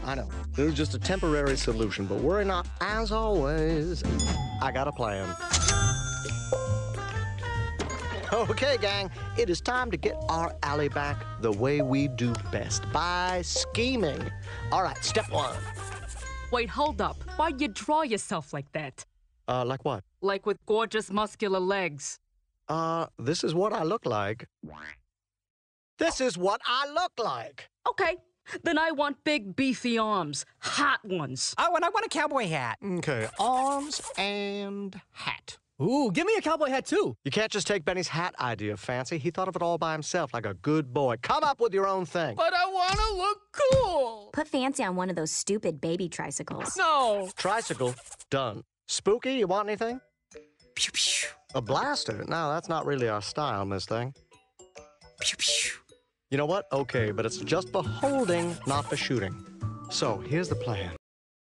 I know. This is just a temporary solution, but worry not. As always, I got a plan. Okay, gang, it is time to get our alley back the way we do best, by scheming. All right, step one. Wait, hold up. Why'd you draw yourself like that? Like what? Like with gorgeous muscular legs. This is what I look like. This is what I look like. Okay, then I want big beefy arms. Hot ones. I want a cowboy hat. Okay, arms and hat. Ooh, give me a cowboy hat, too. You can't just take Benny's hat idea, Fancy. He thought of it all by himself like a good boy. Come up with your own thing. But I want to look cool. Put Fancy on one of those stupid baby tricycles. No. Tricycle, done. Spooky, you want anything? Pew, pew. A blaster? No, that's not really our style, Miss Thing. Pew, pew. You know what? Okay, but it's just for holding, not for shooting. So, here's the plan.